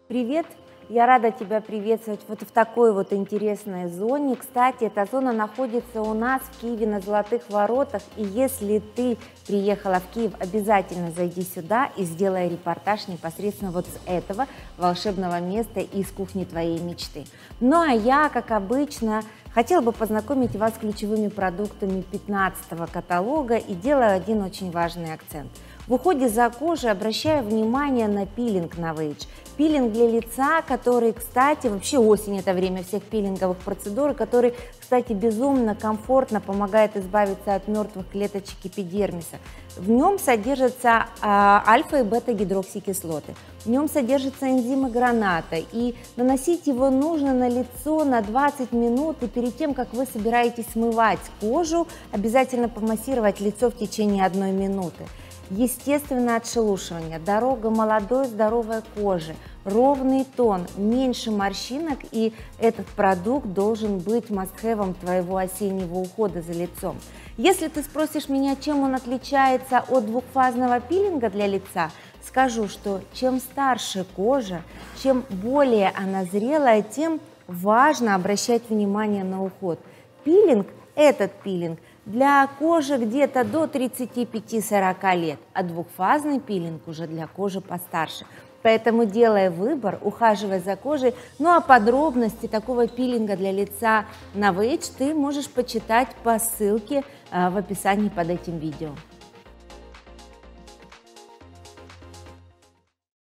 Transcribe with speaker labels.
Speaker 1: Привет! Я рада тебя приветствовать вот в такой вот интересной зоне. Кстати, эта зона находится у нас в Киеве на Золотых Воротах. И если ты приехала в Киев, обязательно зайди сюда и сделай репортаж непосредственно вот с этого волшебного места из кухни твоей мечты. Ну а я, как обычно, хотела бы познакомить вас с ключевыми продуктами 15-го каталога и делаю один очень важный акцент. В уходе за кожей обращаю внимание на пилинг Novage. Пилинг для лица, который, кстати, вообще осень – это время всех пилинговых процедур, который, кстати, безумно комфортно помогает избавиться от мертвых клеточек эпидермиса. В нем содержатся альфа и бета-гидроксикислоты, в нем содержатся энзимы граната, и наносить его нужно на лицо на 20 минут, и перед тем, как вы собираетесь смывать кожу, обязательно помассировать лицо в течение 1 минуты. Естественное отшелушивание, дорога молодой здоровой кожи, ровный тон, меньше морщинок, и этот продукт должен быть must-have твоего осеннего ухода за лицом. Если ты спросишь меня, чем он отличается от двухфазного пилинга для лица, скажу, что чем старше кожа, чем более она зрелая, тем важно обращать внимание на уход. Этот пилинг для кожи где-то до 35-40 лет, а двухфазный пилинг уже для кожи постарше. Поэтому делай выбор, ухаживай за кожей. Ну а подробности такого пилинга для лица Novage ты можешь почитать по ссылке в описании под этим видео.